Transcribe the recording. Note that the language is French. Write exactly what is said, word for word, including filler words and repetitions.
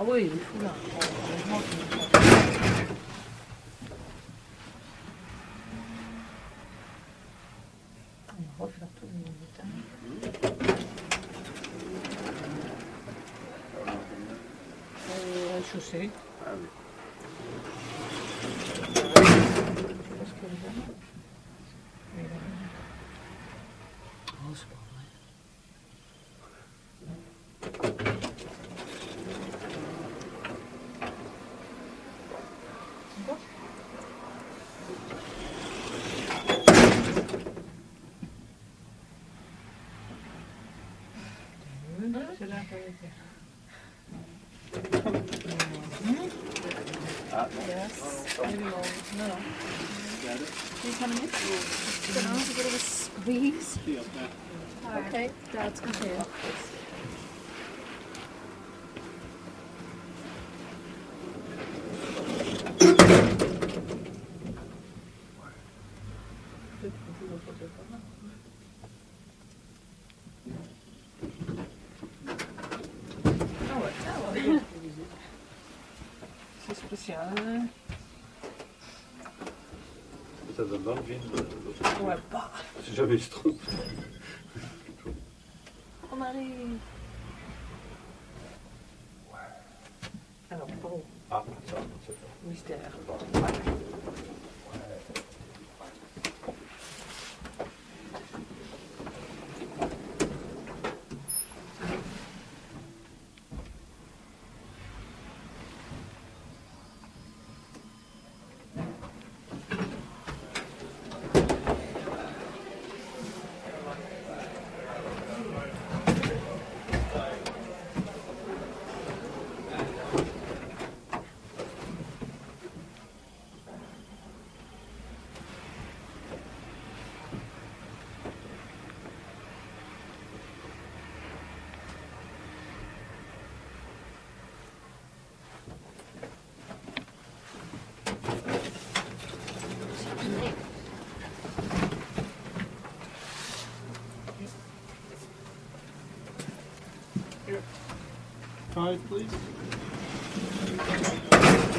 Ah oui, il faut là. Heureusement qu'il est pas. On va refaire tout le détail. Euh, rez-de-chaussée. Ah oui. Je sais pas ce qu'elle veut. Mais là. Oh, c'est pas vrai. C'est là qu'elle était. Ah, Yes. Maybe we'll, no, no. got it. Can you come in? Just gonna have a bit of a squeeze. See up there. Okay, Dad's come here. Ah ouais, ah ouais. C'est spécial. Ça donne dans le vide. Ouais, bah. Si jamais il se trompe. On arrive. Alors, par où? Ah, ça, c'est ça. Mystère. Five, please.